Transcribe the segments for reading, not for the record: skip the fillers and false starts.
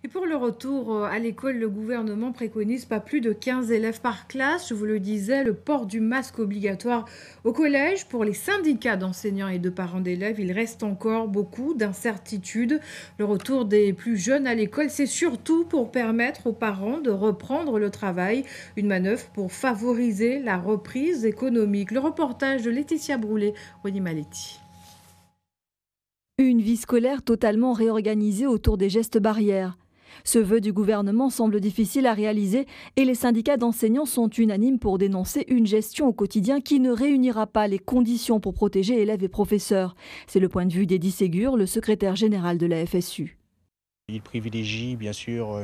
Et pour le retour à l'école, le gouvernement préconise pas plus de 15 élèves par classe. Je vous le disais, le port du masque obligatoire au collège. Pour les syndicats d'enseignants et de parents d'élèves, il reste encore beaucoup d'incertitudes. Le retour des plus jeunes à l'école, c'est surtout pour permettre aux parents de reprendre le travail. Une manœuvre pour favoriser la reprise économique. Le reportage de Laetitia Broulet, Rony Maletti. Une vie scolaire totalement réorganisée autour des gestes barrières. Ce vœu du gouvernement semble difficile à réaliser et les syndicats d'enseignants sont unanimes pour dénoncer une gestion au quotidien qui ne réunira pas les conditions pour protéger élèves et professeurs. C'est le point de vue d'Eddy Ségur, le secrétaire général de la FSU. Il privilégie bien sûr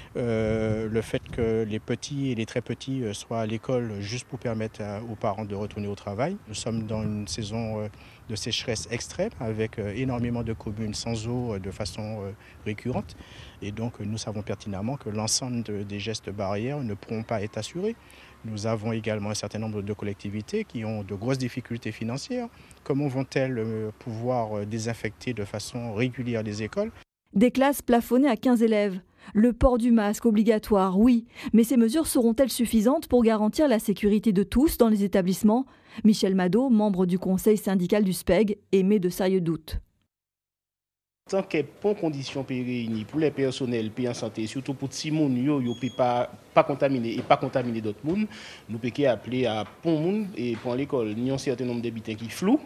le fait que les petits et les très petits soient à l'école juste pour permettre aux parents de retourner au travail. Nous sommes dans une saison de sécheresse extrême avec énormément de communes sans eau de façon récurrente. Et donc nous savons pertinemment que l'ensemble des gestes barrières ne pourront pas être assurés. Nous avons également un certain nombre de collectivités qui ont de grosses difficultés financières. Comment vont-elles pouvoir désinfecter de façon régulière les écoles ? Des classes plafonnées à 15 élèves. Le port du masque obligatoire, oui. Mais ces mesures seront-elles suffisantes pour garantir la sécurité de tous dans les établissements ? Michel Mado, membre du conseil syndical du SPEG, émet de sérieux doutes. Tant qu'il y a bonnes conditions réunies pour les personnels en santé, surtout pour les gens qui ne peuvent pas contaminer et pas contaminer d'autres personnes, nous pouvons appeler à bon monde et pour l'école, il y a un certain nombre d'habitants qui flouent.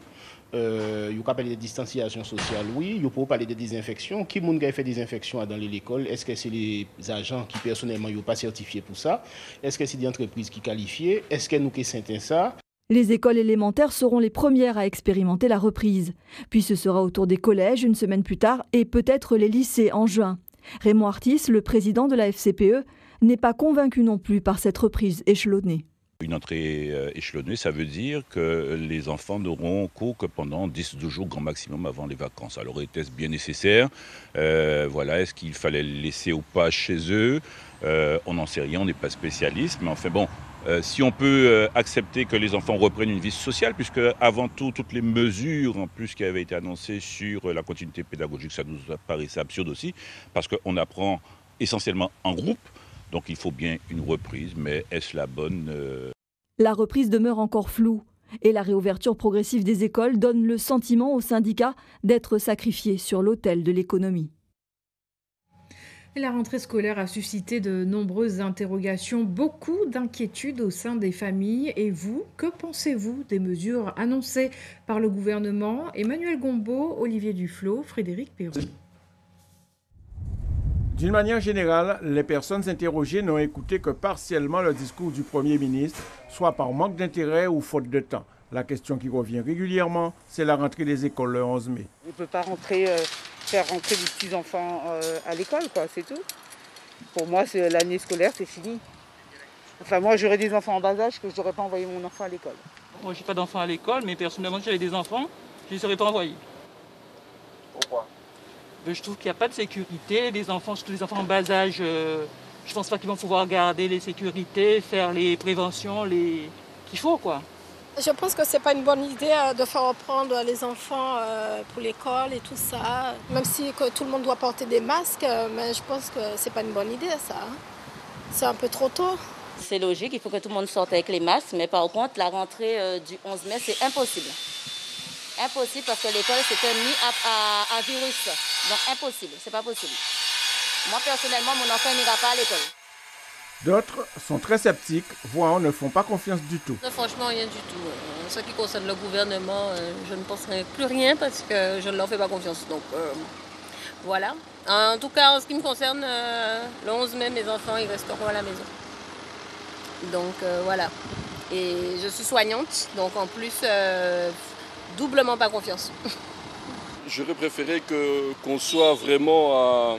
Il peut parler de distanciation sociale, oui. Il peut parler de désinfection. Qui a fait des infections dans l'école? Est-ce que c'est les agents qui personnellement n'ont pas certifié pour ça? Est-ce que c'est des entreprises qui qualifient? Est-ce que nous sommes ça? Les écoles élémentaires seront les premières à expérimenter la reprise. Puis ce sera au tour des collèges une semaine plus tard et peut-être les lycées en juin. Raymond Artis, le président de la FCPE, n'est pas convaincu non plus par cette reprise échelonnée. Une entrée échelonnée, ça veut dire que les enfants n'auront cours que pendant 10-12 jours grand maximum avant les vacances. Alors était-ce bien nécessaire? Est-ce qu'il fallait les laisser ou pas chez eux? On n'en sait rien, on n'est pas spécialiste. Mais enfin bon, si on peut accepter que les enfants reprennent une vie sociale, puisque avant tout, toutes les mesures en plus qui avaient été annoncées sur la continuité pédagogique, ça nous paraissait absurde aussi, parce qu'on apprend essentiellement en groupe. Donc il faut bien une reprise, mais est-ce la bonne? La reprise demeure encore floue et la réouverture progressive des écoles donne le sentiment aux syndicats d'être sacrifiés sur l'autel de l'économie. La rentrée scolaire a suscité de nombreuses interrogations, beaucoup d'inquiétudes au sein des familles. Et vous, que pensez-vous des mesures annoncées par le gouvernement? Emmanuel Gombaud, Olivier Duflot, Frédéric Perroux. D'une manière générale, les personnes interrogées n'ont écouté que partiellement le discours du Premier ministre, soit par manque d'intérêt ou faute de temps. La question qui revient régulièrement, c'est la rentrée des écoles le 11 mai. On ne peut pas faire rentrer des petits-enfants à l'école, c'est tout. Pour moi, l'année scolaire, c'est fini. Enfin, moi, j'aurais des enfants en bas âge que je n'aurais pas envoyé mon enfant à l'école. Moi, je n'ai pas d'enfants à l'école, mais personnellement, si j'avais des enfants, je ne les aurais pas envoyés. Pourquoi? Je trouve qu'il n'y a pas de sécurité. Les enfants, surtout les enfants en bas âge, je ne pense pas qu'ils vont pouvoir garder les sécurités, faire les préventions qu'il faut, quoi. Je pense que ce n'est pas une bonne idée de faire reprendre les enfants pour l'école et tout ça. Même si que tout le monde doit porter des masques, mais je pense que ce n'est pas une bonne idée, ça. C'est un peu trop tôt. C'est logique, il faut que tout le monde sorte avec les masques, mais par contre, la rentrée du 11 mai, c'est impossible. Impossible parce que l'école c'était mis à virus. Donc impossible, c'est pas possible. Moi personnellement, mon enfant n'ira pas à l'école. D'autres sont très sceptiques, voire ne font pas confiance du tout. Franchement, rien du tout. En ce qui concerne le gouvernement, je ne penserai plus rien parce que je ne leur fais pas confiance. Donc voilà. En tout cas, en ce qui me concerne, le 11 mai, mes enfants ils resteront à la maison. Donc voilà. Et je suis soignante, donc en plus... doublement pas confiance. J'aurais préféré qu'on soit vraiment à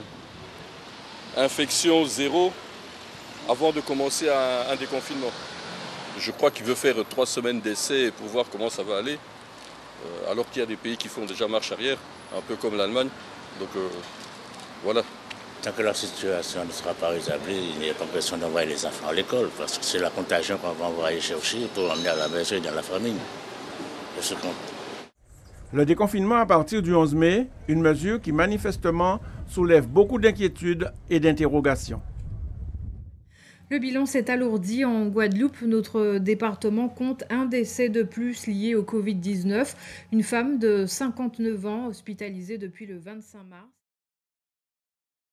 infection zéro avant de commencer un déconfinement. Je crois qu'il veut faire 3 semaines d'essai pour voir comment ça va aller, alors qu'il y a des pays qui font déjà marche arrière, un peu comme l'Allemagne. Donc voilà. Tant que la situation ne sera pas rétablie, il n'y a pas besoin d'envoyer les enfants à l'école, parce que c'est la contagion qu'on va envoyer chercher pour emmener à la maison et dans la famille. De ce compte. Le déconfinement à partir du 11 mai, une mesure qui manifestement soulève beaucoup d'inquiétudes et d'interrogations. Le bilan s'est alourdi en Guadeloupe. Notre département compte un décès de plus lié au Covid-19. Une femme de 59 ans hospitalisée depuis le 25 mars.